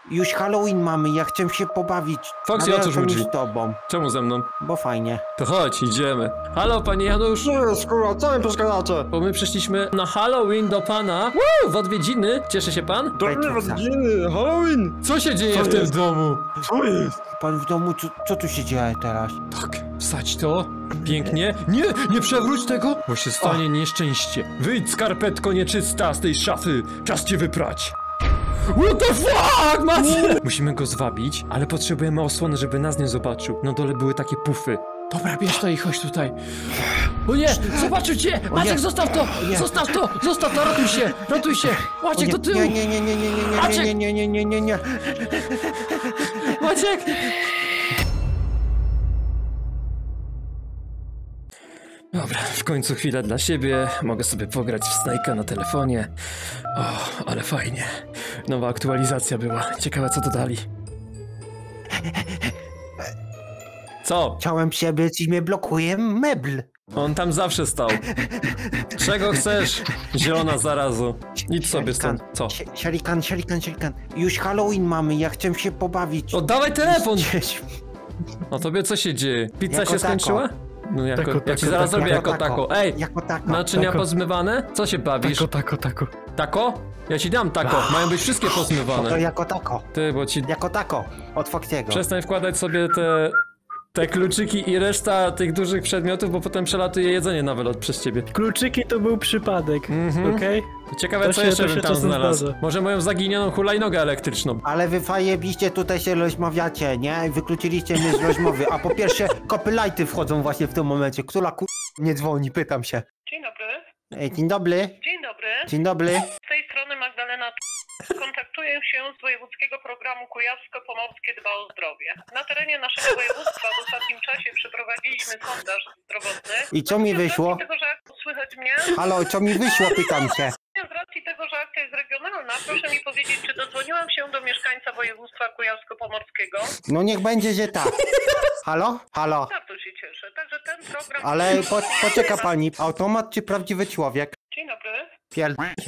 Już Halloween mamy, ja chcę się pobawić. Foxy, o cóż chodzi? z tobą, Czemu ze mną? bo fajnie. To chodź, idziemy. Halo, panie Janusz. Skoro, co mi przeszkadzacie? Bo my przyszliśmy na Halloween do pana. W odwiedziny. Cieszy się pan? Do mnie odwiedziny, Halloween! Co się dzieje Co w tym jest? domu? Co jest? Pan w domu, co tu się dzieje teraz? Tak, wsadź to. Pięknie. Nie przewróć tego, bo się stanie nieszczęście. Wyjdź, skarpetko nieczysta, z tej szafy. Czas cię wyprać. What the fuck, macie? Musimy go zwabić, ale potrzebujemy osłony, żeby nas nie zobaczył. Na dole były takie pufy. Dobra, bierz to i chodź tutaj. O nie, zobaczył cię! Maciek, zostaw to! Zostaw to! Zostaw to, ratuj się! Ratuj się! Maciek, do tyłu! Nie. Maciek! Dobra, w końcu chwilę dla siebie. Mogę sobie pograć w Snake'a na telefonie. O, ale fajnie. Nowa aktualizacja była. Ciekawe, co dodali. Co? Chciałem przebiec i mnie blokuje mebl. On tam zawsze stał. Czego chcesz? Zielona zarazu. Idź sobie stąd. Co? Sialikan. Już Halloween mamy, ja chcę się pobawić. Oddawaj telefon! O tobie co się dzieje? Pizza Jako się tako. skończyła? No jako, Tako, ja ci tako, zaraz tako, zrobię jako tako. tako. Ej! Jako tako. Naczynia Tako. pozmywane? Co się bawisz? Tako. Tako? Ja ci dam tako. Mają być wszystkie To pozmywane. jako tako. Ty, bo ci... Jako tako. Od Foxiego. Przestań wkładać sobie te kluczyki i reszta tych dużych przedmiotów, bo potem przelatuje jedzenie na wylot przez ciebie. Kluczyki to był przypadek, okej? Ciekawe, To co się- jeszcze to bym się tam czasem znalazł. zdarza. Może moją zaginioną hulajnogę elektryczną. Ale wy fajebiście tutaj się rozmawiacie, nie? Wykluczyliście mnie z rozmowy. A po pierwsze, copyrighty wchodzą właśnie w tym momencie. Która nie dzwoni, pytam się. Dzień dobry. Dzień dobry. Dzień dobry. Dzień dobry. Z tej strony Magdalena. Kontaktuję się z Wojewódzkiego Programu Kujawsko-Pomorskie Dba o Zdrowie. Na terenie naszego województwa w ostatnim czasie przeprowadziliśmy sondaż zdrowotny. I co mi wyszło? Z racji tego, że słychać mnie, Halo, co mi wyszło, pytam się. z racji tego, że akcja jest regionalna, proszę mi powiedzieć, czy dodzwoniłam się do mieszkańca województwa Kujawsko-Pomorskiego? No niech będzie, że tak. Halo? Halo. Bardzo się cieszę. Także ten program... Ale poczeka pani, automat czy prawdziwy człowiek? Dzień dobry. Pierdolcie.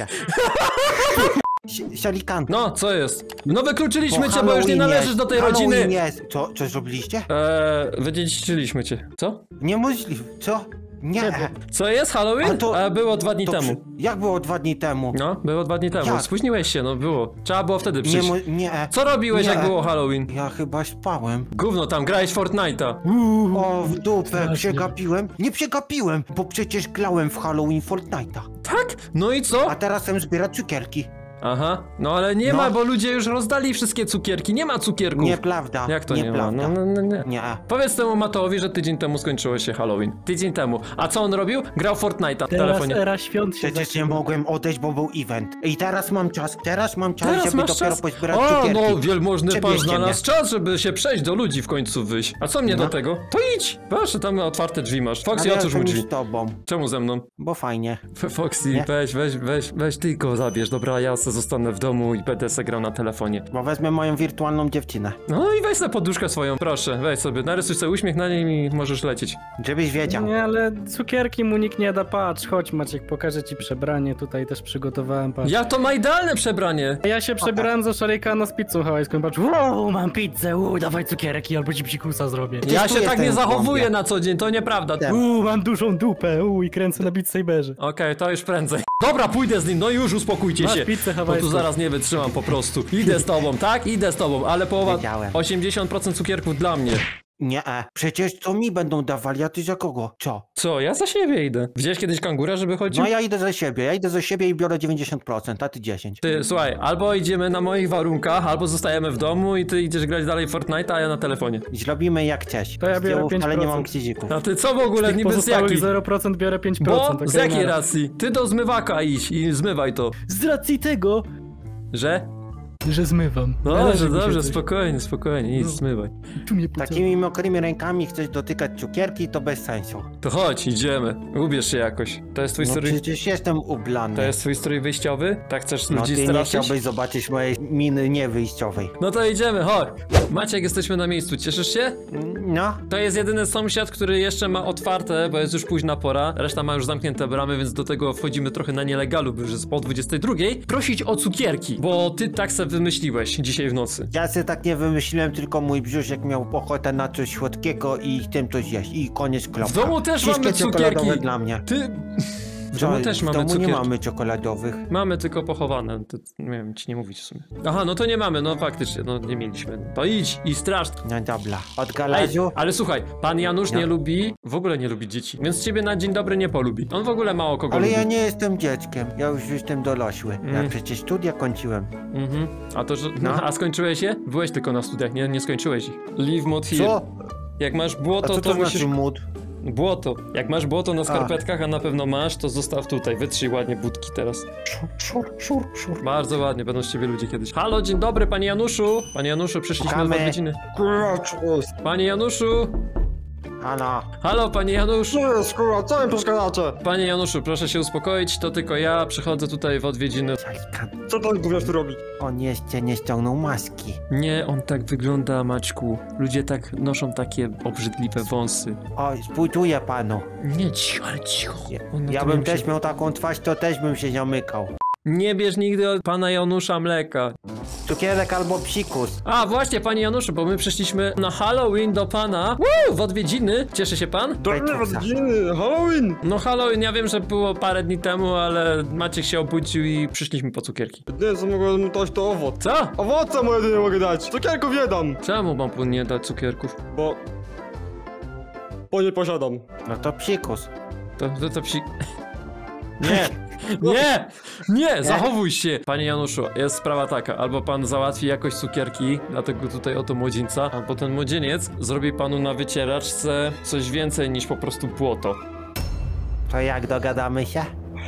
Sialikan. No, co jest? No wykluczyliśmy cię, bo już nie należysz do tej rodziny. Jest. Co zrobiliście? Wydziedziczyliśmy cię. Co? Niemożliwe. Co? Nie. Co jest Halloween? A to- Było 2 dni To temu. Jak było 2 dni temu? No, było 2 dni temu. Jak? Spóźniłeś się, no było. Trzeba było wtedy przyjść. Nie. Co robiłeś, Nie. jak było Halloween? Ja chyba spałem. Gówno tam, grałeś w Fortnite'a. O, w dupę, przegapiłem. Nie przegapiłem, bo przecież grałem w Halloween Fortnite'a. Tak? No i co? A teraz chcę zbierać cukierki. Aha, no ale nie No. ma, bo ludzie już rozdali wszystkie cukierki. Nie ma cukierków. Nieprawda. Jak to nie ma? Nieprawda. No. Nie. Powiedz temu Matołowi, że tydzień temu skończyło się Halloween. Tydzień temu. A co on robił? Grał w Fortnite'a w Teraz telefonie. era świąt się Przecież nie zaczyna. mogłem odejść, bo był event. I teraz mam czas, Teraz żeby masz dopiero czas? pozbierać O, cukierki. no, wielmożny pan Przebierzcie znalazł czas, żeby się przejść do ludzi w końcu wyjść. A co mnie No. do tego? To idź! Proszę, tam otwarte drzwi masz. Foxy, Ale o cóż ja chodzi? z tobą, Czemu ze mną? bo fajnie. Foxy, Nie? weź ty go zabierz, dobra, ja se zostanę w domu i będę se grał na telefonie. Bo wezmę moją wirtualną dziewczynę. No i weź sobie poduszkę swoją, proszę, weź sobie, narysuj sobie uśmiech na niej i możesz lecieć. Żebyś wiedział. Nie, ale cukierki mu nikt nie da, patrz, chodź Maciek, pokażę ci przebranie, tutaj też przygotowałem, patrz. Ja to ma idealne przebranie! Ja się przebierałem za szarikana z pizzą hawajską, patrz, wow, mam pizzę, dawaj cukierki, albo ci psikusa zrobię. Ja Testuję się tak nie ten zachowuję kąpiel. na co dzień, to nieprawda. Tem. Mam dużą dupę, i kręcę na Beat Saberze. Okej, to już prędzej. Dobra, pójdę z nim, no już uspokójcie Masz się. pizzę Bo tu hawajską. zaraz nie wytrzymam po prostu. Idę z tobą, tak? Idę z tobą, ale połowa... Wiedziałem. 80% cukierków dla mnie. Nie. Przecież co mi będą dawali, a ty za kogo? Co? Co? Ja za siebie idę. Widziałeś kiedyś kangura, żeby chodził? No ja idę za siebie i biorę 90%, a ty 10%. Ty, słuchaj, albo idziemy na moich warunkach, albo zostajemy w domu i ty idziesz grać dalej w Fortnite'a, a ja na telefonie. Zrobimy jak chcesz. To ja biorę Zdjęłów, ale nie 5%. mam księdzików. A ty co w ogóle, Tych niby z pozostałych jakiej? 0% biorę 5%. Bo? okej, Z jakiej nara. racji? Ty do zmywaka idź i zmywaj to. Z racji tego, Że? że zmywam. Dobrze, Należy mi się dobrze, coś. spokojnie, idź zmywaj. Tu mnie puca. Takimi mokrymi rękami chcesz dotykać cukierki, to bez sensu. To chodź, idziemy. Ubierz się jakoś. To jest twój No strój... przecież jestem ublany. To jest twój strój wyjściowy? Tak chcesz No ludzi ty nie straszyć? chciałbyś zobaczyć mojej miny niewyjściowej. No to idziemy, chodź. Maciek, jesteśmy na miejscu, cieszysz się? No, To jest jedyny sąsiad, który jeszcze ma otwarte, bo jest już późna pora. Reszta ma już zamknięte bramy, więc do tego wchodzimy trochę na nielegalu, bo już jest po 22. Prosić o cukierki, bo ty tak se wymyśliłeś dzisiaj w nocy? Ja sobie tak nie wymyśliłem, tylko mój brzuszek miał ochotę na coś słodkiego i chcę to zjeść. I koniec kropka. W domu też Wszystkie mamy czekoladowe cukierki. dla mnie. Ty... W domu też mamy W domu cukierki. nie mamy czekoladowych. Mamy tylko pochowane, to nie wiem, ci nie mówić w sumie. Aha, no to nie mamy, no faktycznie, no nie mieliśmy. To idź i straż. No dobra. Od Ej, galazu? ale słuchaj, pan Janusz No. nie lubi, w ogóle nie lubi dzieci, więc ciebie na dzień dobry nie polubi. On w ogóle mało kogo Ale lubi. ja nie jestem dzieckiem. Ja już jestem dorosły. Ja Mm. przecież studia kończyłem. Mhm. A to, że... No. A skończyłeś je? Byłeś tylko na studiach, nie skończyłeś ich. Leave mod here. Co? Jak masz A błoto, co to to musisz... znaczy mód? Błoto. Jak masz błoto na skarpetkach, a na pewno masz, to zostaw tutaj. Wytrzyj ładnie budki teraz. Szur. Bardzo ładnie, będą z ciebie ludzie kiedyś. Halo, dzień dobry, panie Januszu. Panie Januszu, przyszliśmy Szukamy. z odwiedziny. Kuracz, Panie Januszu! Halo. Halo, panie Janusz! jest, kurwa, co mi przeszkadzacie? Panie Januszu, proszę się uspokoić, to tylko ja przychodzę tutaj w odwiedziny. Co pan gówniarz tu robi? On jeszcze nie ściągnął maski. Nie, on tak wygląda, Maćku. Ludzie tak noszą takie obrzydliwe wąsy. O, spójtuję panu. Nie, cicho, ale cicho. On na Ja to bym nie też musi- miał taką twarz, to też bym się zamykał. Nie bierz nigdy od pana Janusza mleka. Cukierek albo psikus. A, właśnie, panie Januszu, bo my przyszliśmy na Halloween do pana. W odwiedziny. Cieszy się pan? Halloween! No Halloween, ja wiem, że było parę dni temu, ale Maciek się obudził i przyszliśmy po cukierki. Nie, co mogę mu dać to owoc. Co? Owoce mu jedynie mogę dać. Cukierków nie dam, Czemu mam panu nie dać cukierków? bo nie posiadam. No to psikus. To psi... Nie! Nie! Nie! Zachowuj się! Panie Januszu, jest sprawa taka, albo pan załatwi jakoś cukierki dla tego tutaj oto młodzieńca, albo ten młodzieniec zrobi panu na wycieraczce coś więcej niż po prostu błoto. To jak dogadamy się?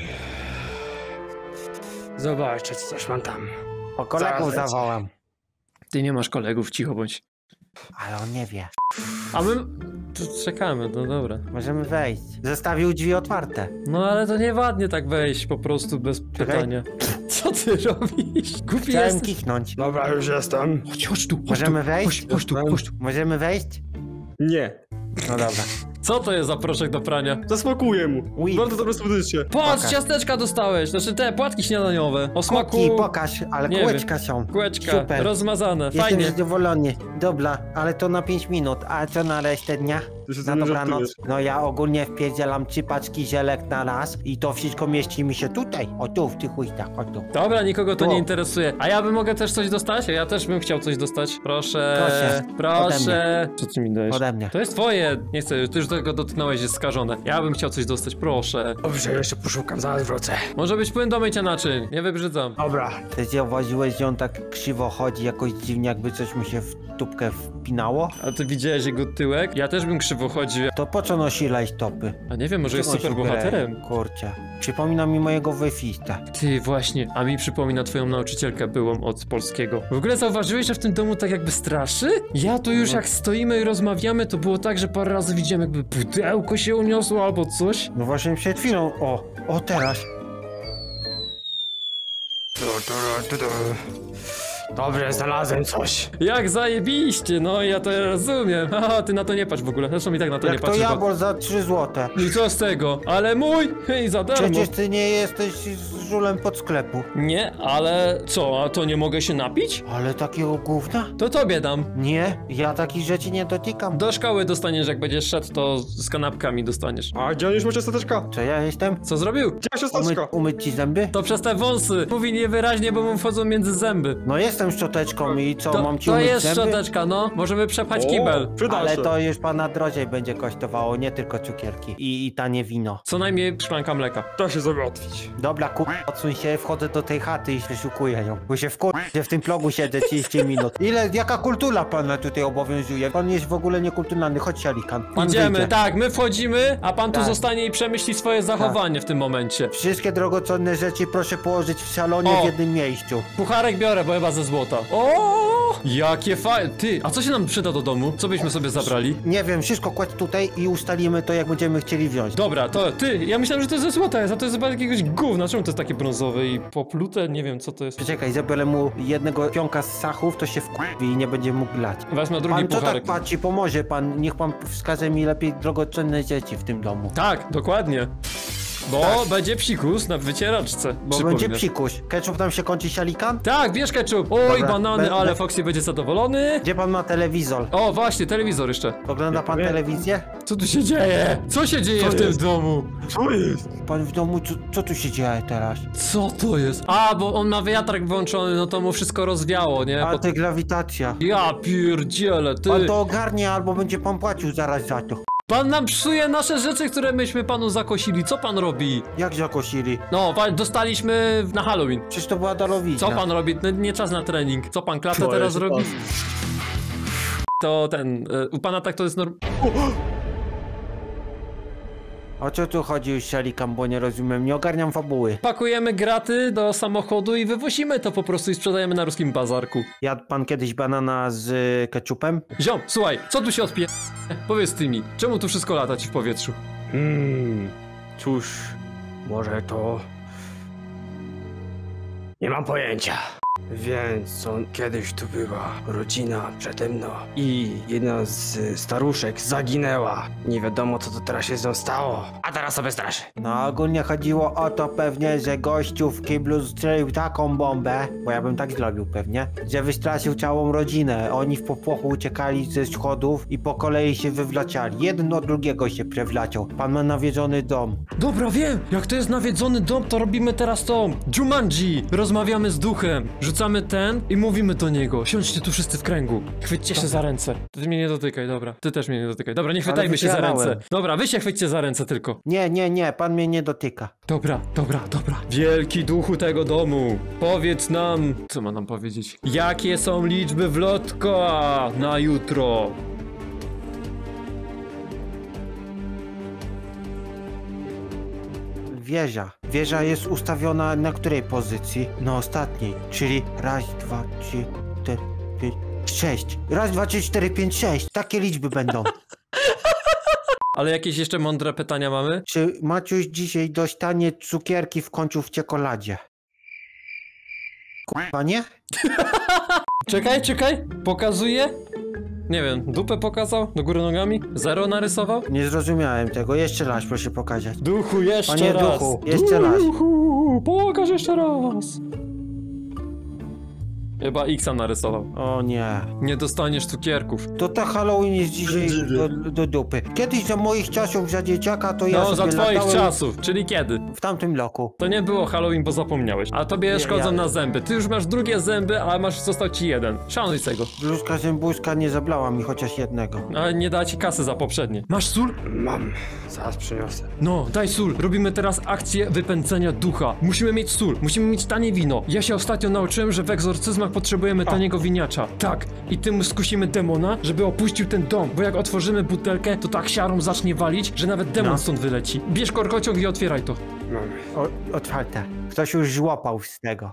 Zobaczcie, co też mam tam. Po kolegów Zaraz zawołam. Ty nie masz kolegów, cicho bądź. Ale on nie wie. A my... Tu czekamy, no dobra. Możemy wejść. Zostawił drzwi otwarte. No ale to nieładnie tak wejść po prostu bez pytania. Co ty robisz? Głupi Chciałem jesteś. kichnąć. Dobra, już jestem. Chodź tu, Możemy wejść? Chodź tu. Możemy wejść? Nie. No dobra. Co to jest za proszek do prania? Zasmakuję mu. Ui. Bardzo dobre słodycze. Patrz, Pokaż. ciasteczka dostałeś, znaczy te płatki śniadaniowe. O smaku... Kuki, pokaż, ale Nie kółeczka są. Kółeczka, Super. rozmazane, Jestem fajnie. zadowolony. Dobra, ale to na 5 minut. A co na resztę dnia? Ty się Na ze mną dobranoc. żartujesz. No ja ogólnie wpierdzielam 3 paczki zielek na raz i to wszystko mieści mi się tutaj. O tu, w tych ujtach, o tu. Dobra, nikogo to Tu. nie interesuje. A ja bym mogę też coś dostać? Ja też bym chciał coś dostać. Proszę. Proszę. Co ty mi dajesz? Ode mnie. To jest twoje. Nie chcę, ty już tego dotknąłeś, jest skażone. Ja bym chciał coś dostać, proszę. Dobrze, jeszcze poszukam, zaraz wrócę. Może być płyn do mycia naczyń, nie wybrzydzam. Dobra. Ty zauważyłeś, że on tak krzywo chodzi, jakoś dziwnie, jakby coś mu się w tubkę wpinało? A ty widziałeś jego tyłek? Ja też bym krzywo chodził. To po co nosi rajstopy? A nie wiem, może jest Czego super się bohaterem. ubiera? Kurczę. Przypomina mi mojego wyfista. Ty właśnie, a mi przypomina twoją nauczycielkę byłą od polskiego. W ogóle zauważyłeś, że w tym domu tak jakby straszy? Ja tu już jak stoimy i rozmawiamy, to było tak, że parę razy widziałem jakby pudełko się uniosło albo coś. No właśnie przed chwilą. O teraz. Dobrze, znalazłem coś. Jak zajebiście, no ja to rozumiem. Haha, ty na to nie patrz w ogóle, zresztą i tak na to Jak nie to patrzysz. jabłon za 3 złote. I co z tego? Ale mój! Hej, za darmo. Przecież ty nie jesteś z żulem pod sklepu. Nie, ale co, a to nie mogę się napić? Ale takiego gówna? To tobie dam. Nie, ja takich rzeczy nie dotykam. Do szkoły dostaniesz, jak będziesz szedł, to z kanapkami dostaniesz. A gdzie już masz ciasteczka? Co ja jestem? Co zrobił? Gdzie masz ciasteczka? Umyć ci zęby? To przez te wąsy. Mówi niewyraźnie, bo mu wchodzą między zęby. No jestem szczoteczką i co, To, mam ci to umyć jest zęby? szczoteczka, no. Możemy przepchać O, kibel. przyda Ale się. to już pana drożej będzie kosztowało, nie tylko cukierki. I tanie wino. Co najmniej szklanka mleka. Da się załatwić. Dobra, odsuń się, wchodzę do tej chaty i wyszukuję ją. Bo się że w tym plogu siedzę 30 minut. Jaka kultura pana tutaj obowiązuje? Pan jest w ogóle niekulturalny, chodź Sialikan. Pan Idziemy, wyjdzie. tak, my wchodzimy, a pan tu Tak. zostanie i przemyśli swoje zachowanie w tym momencie. Wszystkie drogocenne rzeczy proszę położyć w salonie O. w jednym miejscu. Pucharek biorę, bo chyba ze złota. O! Jakie fajne. Ty, a co się nam przyda do domu? Co byśmy sobie zabrali? Nie wiem, wszystko kładź tutaj i ustalimy to, jak będziemy chcieli wziąć. Dobra, to ty, ja myślałem, że to jest ze złota, a to jest chyba jakiegoś gówna. Czemu to jest takie brązowe i poplute? Nie wiem, co to jest. Przeczekaj, zabiorę mu jednego pionka z sachów, to się wkurwi i nie będzie mógł lać. Wezmę drugi Pan co tak pucharek. patrzy, pomoże pan, niech pan wskaże mi lepiej drogocenne rzeczy w tym domu. Tak, dokładnie. Bo będzie psikus na wycieraczce. Bo będzie psikuś. Ketchup nam się kończy, sialikan? Tak, bierz ketchup. Oj, Dobra, banany, ale Foxy będzie zadowolony. Gdzie pan ma telewizor? O, właśnie, telewizor jeszcze. Ogląda pan telewizję? Co tu się dzieje? Co się dzieje w tym domu? Co jest? Pan w domu, co tu się dzieje teraz? Co to jest? A, bo on ma wiatrak włączony, no to mu wszystko rozwiało, nie? A to grawitacja. Ja pierdzielę, ty. Pan to ogarnie, albo będzie pan płacił zaraz za to. Pan nam psuje nasze rzeczy, które myśmy panu zakosili. Co pan robi? Jak zakosili? No, dostaliśmy na Halloween. Przecież to była darowizna. Co pan robi? No, nie czas na trening. Co pan klatę teraz robi? To ten, u pana tak to jest O co tu chodzi już, sialikan, bo nie rozumiem, nie ogarniam fabuły. Pakujemy graty do samochodu i wywozimy to po prostu i sprzedajemy na ruskim bazarku. Jadł pan kiedyś banana z ketchupem? Ziom, słuchaj, co tu się odpie... Powiedz ty mi, czemu tu wszystko lata ci w powietrzu? Cóż, może to... Nie mam pojęcia. Więc kiedyś tu była rodzina przede mną i jedna z staruszek zaginęła. Nie wiadomo, co to teraz się z nią stało. A teraz sobie straszy. No ogólnie chodziło o to pewnie, że gościu w kiblu strzelił taką bombę, bo ja bym tak zrobił pewnie, że wystraszył całą rodzinę. Oni w popłochu uciekali ze schodów i po kolei się wywlaciali. Jeden od drugiego się przewlaciał. Pan ma nawiedzony dom. Dobra, wiem! Jak to jest nawiedzony dom, to robimy teraz to Jumanji! Rozmawiamy z duchem, rzucamy ten i mówimy do niego. Siądźcie tu wszyscy w kręgu. Chwyćcie się za ręce. Ty mnie nie dotykaj, dobra. Ty też mnie nie dotykaj. Dobra, nie chwytajmy się za ręce. Dobra, wy się chwyćcie za ręce tylko. Nie, pan mnie nie dotyka. Dobra. Wielki duchu tego domu, powiedz nam... Co ma nam powiedzieć? Jakie są liczby w lotka na jutro? Wieża jest ustawiona na której pozycji? Na ostatniej, czyli raz, dwa, trzy, 4, 5, 6. Raz, dwa, trzy, 4, 5, 6. Takie liczby będą. Ale jakieś jeszcze mądre pytania mamy? Czy Maciuś dzisiaj dostanie cukierki w końcu w czekoladzie? K***a nie? Czekaj, pokazuję. Nie wiem, dupę pokazał? Do góry nogami? Zero narysował? Nie zrozumiałem tego. Jeszcze raz proszę pokazać. Duchu, jeszcze Panie raz! duchu, jeszcze raz. Duchu, pokaż jeszcze raz! Chyba X-a narysował. O nie. Nie dostaniesz cukierków. To ta Halloween jest dzisiaj do dupy. Kiedyś za moich czasów, za dzieciaka, to ja No, sobie za twoich latałem czasów, czyli kiedy? w tamtym roku. To nie było Halloween, bo zapomniałeś. A tobie szkodzą ja- na zęby. Ty już masz drugie zęby, a został ci jeden. Szanuj tego. Bluzka zębuska nie zablała mi chociaż jednego. Ale nie da ci kasy za poprzednie. Masz sól? Mam. Zaraz przyniosę. No, daj sól. Robimy teraz akcję wypędzenia ducha. Musimy mieć sól, musimy mieć tanie wino. Ja się ostatnio nauczyłem, że w egzorcyzmach potrzebujemy taniego winiacza. Tak, i tym skusimy demona, żeby opuścił ten dom, bo jak otworzymy butelkę, to tak siarą zacznie walić, że nawet demon stąd wyleci. Bierz korkociąg i otwieraj to. Mam. Otwarte. Ktoś już żłapał z tego.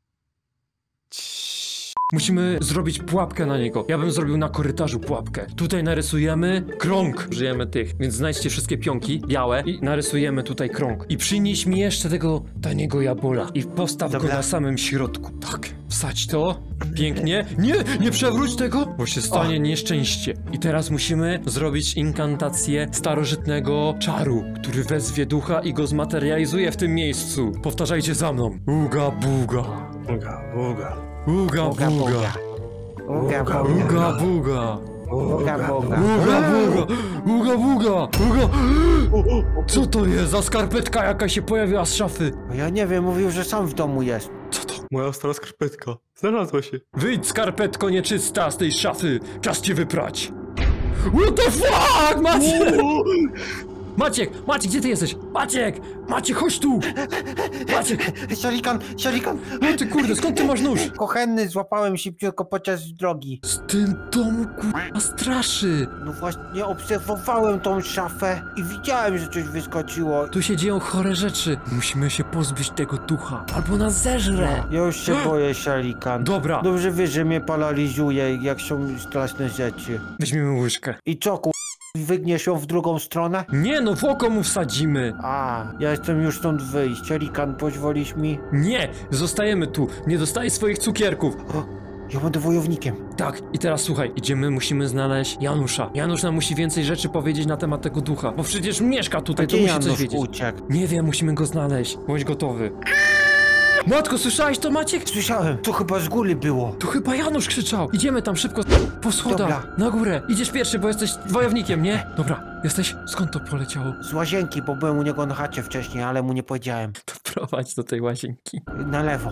Musimy zrobić pułapkę na niego. Ja bym zrobił na korytarzu pułapkę. Tutaj narysujemy krąg. Użyjemy tych, więc znajdźcie wszystkie pionki białe i narysujemy tutaj krąg. I przynieś mi jeszcze tego taniego jabola i postaw go na samym środku. Tak, wsadź to. Pięknie. Nie przewróć tego, bo się stanie nieszczęście. I teraz musimy zrobić inkantację starożytnego czaru, który wezwie ducha i go zmaterializuje w tym miejscu. Powtarzajcie za mną. Uga buga. Buga, buga. Uga buga. Uga, Uga buga. uga, buga. Uga buga. Uga buga. Uga. Co to jest za skarpetka jaka się pojawiła z szafy? Ja nie wiem, mówił, że sam w domu jest. Co to? Moja stara skarpetka. Znalazła się. Wyjdź, skarpetko nieczysta, z tej szafy. Czas cię wyprać. What the fuck, Maciek, gdzie ty jesteś? Maciek, chodź tu! Maciek! Sialikan! No ty kurde, skąd ty masz nóż? Kochenny złapałem szybciutko podczas drogi. Z tym domu kurwa straszy. No właśnie obserwowałem tą szafę i widziałem, że coś wyskoczyło. Tu się dzieją chore rzeczy. Musimy się pozbyć tego ducha, albo nas zeżre. Ja już się boję, sialikan. Dobra. Dobrze wiesz, że mnie paraliżuje, jak są straszne rzeczy. Weźmiemy łyżkę. I co, wygniesz ją w drugą stronę? Nie no, w oko mu wsadzimy. A, ja jestem już stąd wyjść. Sialikan, pozwolisz mi? Nie, zostajemy tu. Nie dostaj swoich cukierków. Ja będę wojownikiem. Tak, i teraz słuchaj, musimy znaleźć Janusza. Janusz nam musi więcej rzeczy powiedzieć na temat tego ducha, bo przecież mieszka tutaj, to Gdzie musi coś Janusz wiedzieć. uciekł? Nie wiem, musimy go znaleźć. Bądź gotowy. Matko, słyszałeś to, Maciek? Słyszałem, to chyba z góry było. Tu chyba Janusz krzyczał. Idziemy tam szybko po schodach. Dobra. Na górę. Idziesz pierwszy, bo jesteś wojownikiem, nie? Dobra, jesteś? Skąd to poleciało? Z łazienki, bo byłem u niego na chacie wcześniej, ale mu nie powiedziałem. To prowadź do tej łazienki. Na lewo.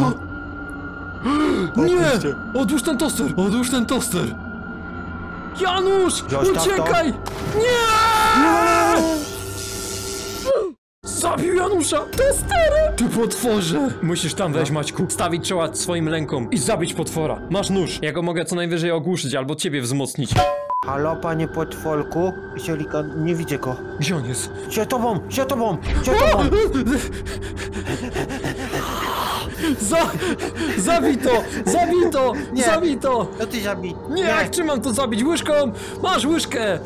Nie! Odłóż ten toster! Odłóż ten toster! Janusz! Zostaw to. Uciekaj! Nie! Zabił Janusza! Tosterem! Ty potworze! Musisz tam wejść, Maćku. Stawić czoła swoim rękom i zabić potwora. Masz nóż. Ja go mogę co najwyżej ogłuszyć albo ciebie wzmocnić. Halo, panie potworku? Sielika, nie widzę go. Gdzie on jest? Się tobą! Się tobą! Się tobą! Zabij to! Zabij to! Nie. Zabij to! No ty zabij. Nie, jak czy mam to zabić? Łyżką? Masz łyżkę!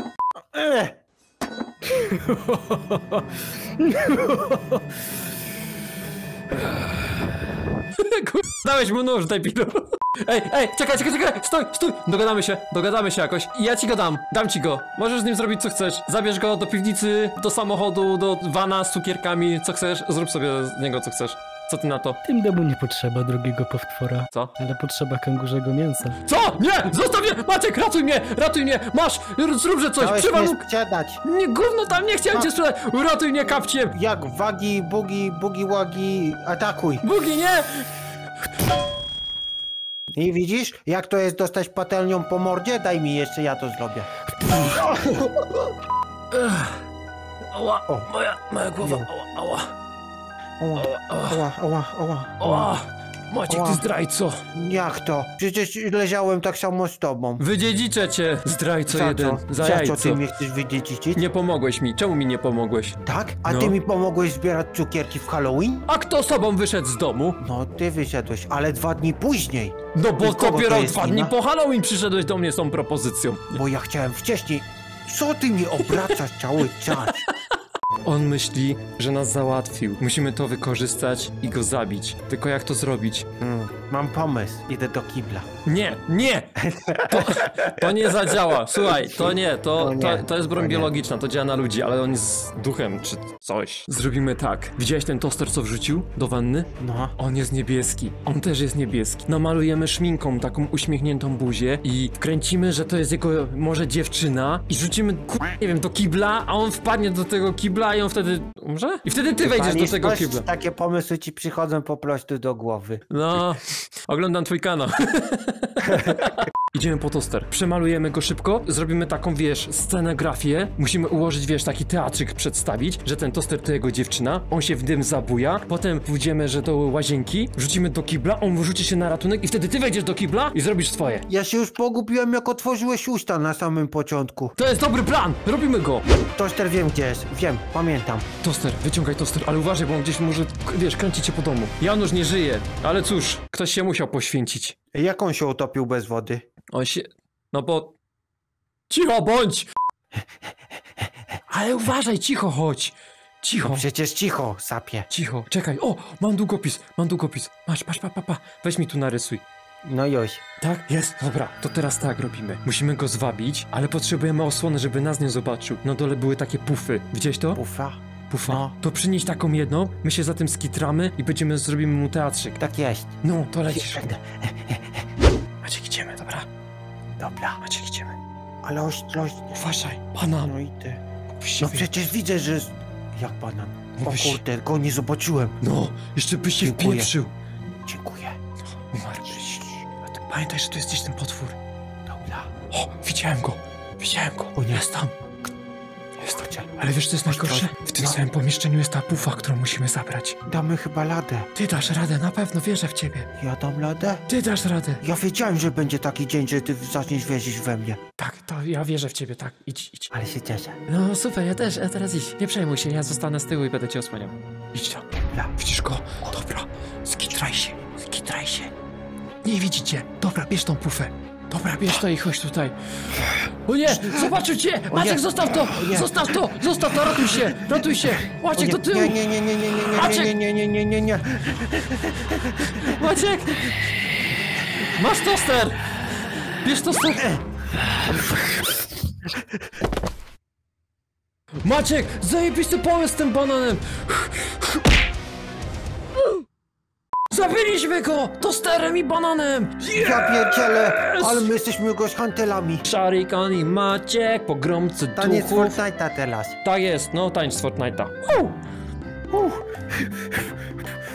Dałeś mu nóż, debilu. Ej, czekaj, stój! Dogadamy się jakoś. Ja ci go dam ci go. Możesz z nim zrobić co chcesz. Zabierz go do piwnicy, do samochodu, do wana z cukierkami, co chcesz. Zrób sobie z niego co chcesz. Co ty na to? Tym domu nie potrzeba drugiego potwora. Co? Ale potrzeba kęgurzego mięsa. Co? Nie! Zostaw mnie! Maciek, ratuj mnie! Masz! Zróbże coś! Chciałeś Przywal! mnie sprzedać. Nie, gówno tam, nie chciałem cię sprzedać! Ratuj mnie, kapcie! Jak wagi, bugi, wagi, atakuj. Bugi, nie! I widzisz, jak to jest dostać patelnią po mordzie? Daj mi jeszcze, ja to zrobię. Ała, O. moja głowa, Nie. ała. Ała. Maciek, Ała. ty zdrajco! Jak to? Przecież leżałem tak samo z tobą. Wydziedziczę cię, zdrajco Za jeden, co? za Za co jajco. ty mnie chcesz wydziedziczyć? Nie pomogłeś mi, czemu mi nie pomogłeś? Tak? A No. ty mi pomogłeś zbierać cukierki w Halloween? A kto z tobą wyszedł z domu? No, ty wyszedłeś, ale 2 dni później. No bo I kogo dopiero to jest 2 dni wina? po Halloween przyszedłeś do mnie z tą propozycją. Bo ja chciałem wcześniej. Co ty mi obracasz cały czas? On myśli, że nas załatwił. Musimy to wykorzystać i go zabić. Tylko jak to zrobić? Mam pomysł. Idę do kibla. Nie! To nie zadziała. Słuchaj, to jest broń nie. biologiczna, to działa na ludzi, ale on jest duchem czy coś. Zrobimy tak. Widziałeś ten toster, co wrzucił do wanny? No. On jest niebieski. On też jest niebieski. Namalujemy szminką taką uśmiechniętą buzię i wkręcimy, że to jest jego może dziewczyna i rzucimy, nie wiem, do kibla, a on wpadnie do tego kibla i on wtedy umrze? I wtedy ty wejdziesz do Panie, tego coś- kibla. Takie pomysły ci przychodzą po prostu do głowy. No, oglądam twój kanał. Idziemy po toster. Przemalujemy go szybko, zrobimy taką, wiesz, scenografię. Musimy ułożyć, wiesz, taki teatrzyk przedstawić, że ten toster to jego dziewczyna, on się w dym zabuja, potem pójdziemy, że do łazienki, wrzucimy do kibla, on wrzuci się na ratunek i wtedy ty wejdziesz do kibla i zrobisz swoje. Ja się już pogubiłem, jak otworzyłeś usta na samym początku. To jest dobry plan! Robimy go! Toster wiem gdzie jest. Wiem, pamiętam. Toster, wyciągaj toster, ale uważaj, bo on gdzieś może, wiesz, kręcić cię po domu. Janusz nie żyje, ale cóż, ktoś się musiał poświęcić. Jak on się utopił bez wody? On się... No bo... Cicho bądź! Ale uważaj, cicho chodź! Cicho, Przecież cicho, sapie. cicho, czekaj, o! Mam długopis! Masz, pa. Weź mi tu narysuj. No już. Tak? Jest, dobra, to teraz tak robimy. Musimy go zwabić, ale potrzebujemy osłony, żeby nas nie zobaczył. Na dole były takie pufy. Widziałeś to? Ufa. Pufa. No. To przynieś taką jedną, my się za tym skitramy i zrobimy mu teatrzyk. Tak jest. No, to lecisz. Maciek, idziemy, dobra? Dobra. Maciek, idziemy. Ale ostrość. Uważaj, banan. No i ty. Puść No się. przecież widzę, że... Jak banan. O Byś- kurde, go nie zobaczyłem. No, jeszcze byś się Dziękuję. wpieprzył. Dziękuję. Umarłeś. A ty pamiętaj, że tu jest gdzieś ten potwór. Dobra. O, widziałem go. O nie. Jest tam. Jest tam. Chodźcie. Ale wiesz, co jest najgorsze? W tym No. samym pomieszczeniu jest ta pufa, którą musimy zabrać. Damy chyba ladę. Ty dasz radę, na pewno, wierzę w ciebie. Ja dam ladę? Ty dasz radę. Ja wiedziałem, że będzie taki dzień, że ty zaczniesz wierzyć we mnie. Tak, to ja wierzę w ciebie, tak. Idź. Ale się cieszę. No super, ja też, a teraz idź. Nie przejmuj się, ja zostanę z tyłu i będę cię osłaniał. Idź tam. Dobra. Widzisz go? Dobra. Skitraj się. Nie widzicie. Dobra, bierz tą pufę. Dobra, bierz to i chodź tutaj. O nie! Zobaczył cię! Maciek, zostaw to! nie. Zostaw to! Ratuj się! Maciek, do tyłu! Nie. Maciek! Masz toster! Bierz toster! Maciek, zajebisty pomysł z tym bananem! Zabiliśmy go! Tosterem i bananem! Ja pierdzielę, ale my jesteśmy gośkantelami. Sharikan i Maciek, pogromcy Taniec duchów. Fortnite'a teraz. Tak jest, no tańcz z Fortnite'a.